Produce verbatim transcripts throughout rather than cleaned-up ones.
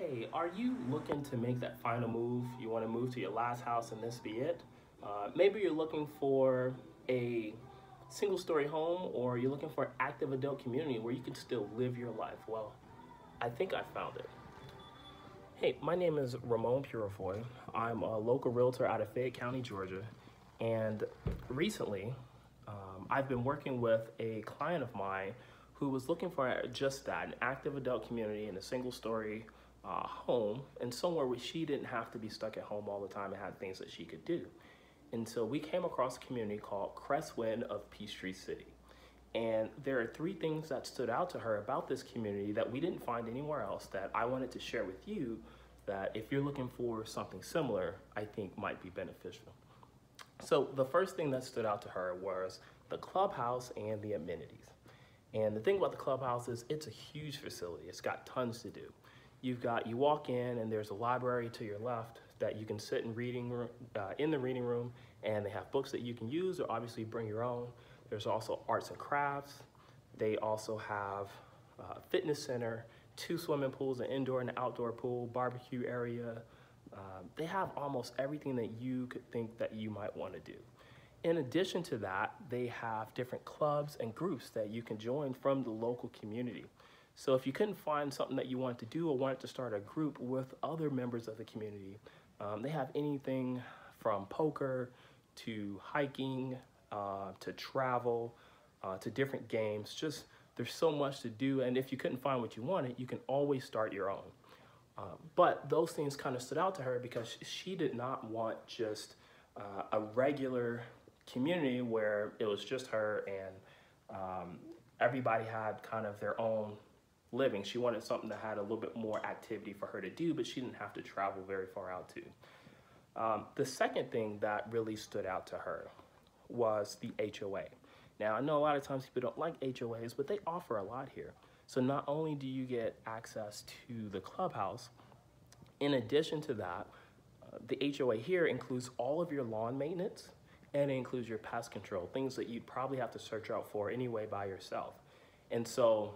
Hey, are you looking to make that final move? You want to move to your last house and this be it? Uh, maybe you're looking for a single story home, or you're looking for an active adult community where you can still live your life. Well, I think I found it. Hey, my name is Ramon Purifoy. I'm a local realtor out of Fayette County, Georgia. And recently, um, I've been working with a client of mine who was looking for just that, an active adult community in a single story uh, home, and somewhere where she didn't have to be stuck at home all the time and had things that she could do. And so we came across a community called Cresswind of Peachtree City. And there are three things that stood out to her about this community that we didn't find anywhere else that I wanted to share with you, that if you're looking for something similar, I think might be beneficial. So the first thing that stood out to her was the clubhouse and the amenities. And the thing about the clubhouse is it's a huge facility. It's got tons to do. You've got, you walk in and there's a library to your left that you can sit in reading uh, in the reading room, and they have books that you can use or obviously bring your own. There's also arts and crafts. They also have a fitness center, two swimming pools, an indoor and an outdoor pool, barbecue area. Uh, they have almost everything that you could think that you might want to do. In addition to that, they have different clubs and groups that you can join from the local community. So if you couldn't find something that you wanted to do or wanted to start a group with other members of the community, um, they have anything from poker to hiking, uh, to travel, uh, to different games. Just, there's so much to do, and if you couldn't find what you wanted, you can always start your own. Uh, but those things kind of stood out to her because she did not want just uh, a regular community where it was just her and um, everybody had kind of their own living. She wanted something that had a little bit more activity for her to do, but she didn't have to travel very far out to. Um, the second thing that really stood out to her was the H O A. Now, I know a lot of times people don't like H O As, but they offer a lot here. So not only do you get access to the clubhouse, in addition to that, uh, the H O A here includes all of your lawn maintenance, and it includes your pest control, things that you'd probably have to search out for anyway by yourself. And so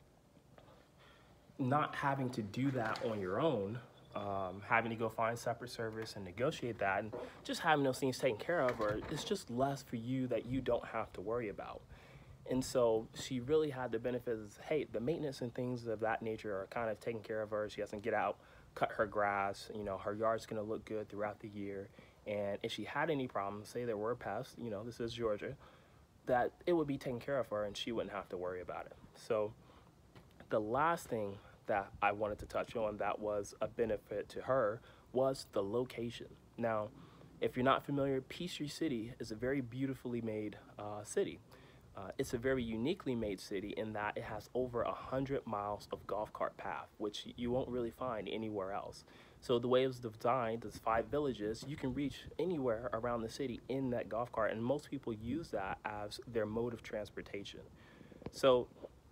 not having to do that on your own, um, having to go find separate service and negotiate that, and just having those things taken care of, or it's just less for you that you don't have to worry about. And so she really had the benefits, hey, the maintenance and things of that nature are kind of taken care of her. She doesn't get out, cut her grass, you know, her yard's gonna look good throughout the year. And if she had any problems, say there were pests, you know, this is Georgia, that it would be taken care of for her and she wouldn't have to worry about it. So the last thing that I wanted to touch on that was a benefit to her was the location. Now, if you're not familiar, Peachtree City is a very beautifully made uh, city. Uh, it's a very uniquely made city in that it has over a hundred miles of golf cart path, which you won't really find anywhere else. So the way it was designed, there's five villages, you can reach anywhere around the city in that golf cart, and most people use that as their mode of transportation. So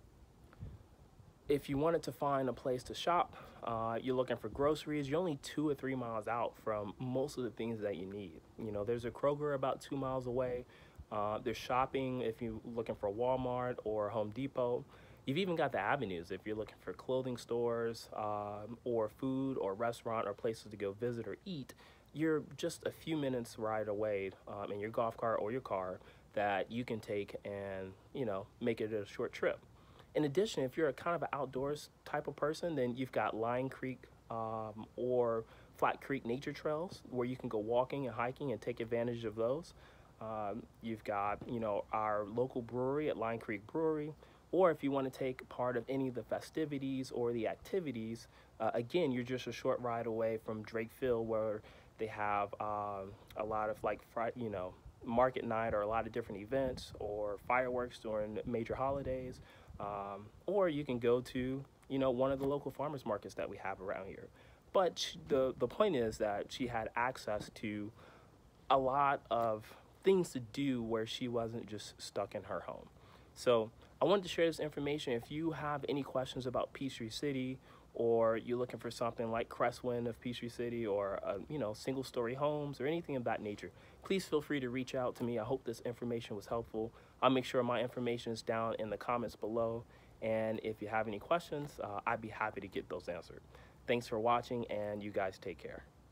if you wanted to find a place to shop, uh, you're looking for groceries, you're only two or three miles out from most of the things that you need. You know, there's a Kroger about two miles away. Uh, there's shopping if you're looking for Walmart or Home Depot. You've even got the avenues if you're looking for clothing stores um, or food or restaurant or places to go visit or eat. You're just a few minutes ride away um, in your golf cart or your car that you can take and, you know, make it a short trip. In addition, if you're a kind of an outdoors type of person, then you've got Lion Creek um, or Flat Creek nature trails where you can go walking and hiking and take advantage of those. Um, you've got, you know, our local brewery at Lion Creek Brewery, or if you want to take part of any of the festivities or the activities, uh, again, you're just a short ride away from Drake Field, where they have um, a lot of like, you know, market night or a lot of different events or fireworks during major holidays, um, or you can go to, you know, one of the local farmers markets that we have around here. But the the point is that she had access to a lot of things to do where she wasn't just stuck in her home. So I wanted to share this information. If you have any questions about Peachtree City, or you're looking for something like Cresswind of Peachtree City, or uh, you know, single story homes or anything of that nature, please feel free to reach out to me. I hope this information was helpful. I'll make sure my information is down in the comments below. And if you have any questions, uh, I'd be happy to get those answered. Thanks for watching, and you guys take care.